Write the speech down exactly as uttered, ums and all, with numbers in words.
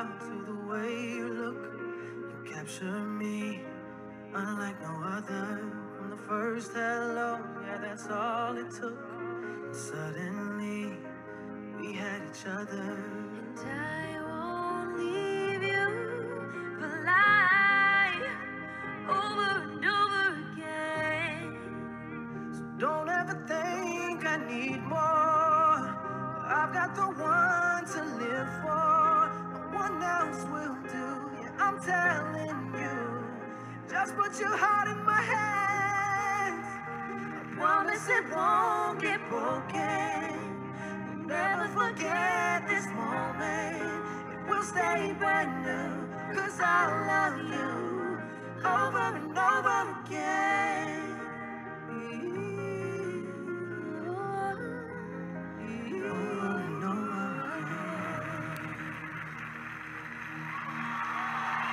out to the way you look. You capture me, unlike no other. From the first hello, yeah, that's all it took. And suddenly, we had each other. And I won't leave you for life, over and over again. So don't ever think I need more. I've got the one to live for. No one else will do. Yeah, I'm telling you. Just put your heart in my hands. I promise it won't get broken. You'll never forget this moment. It will stay brand new. Cause I love you over and over again.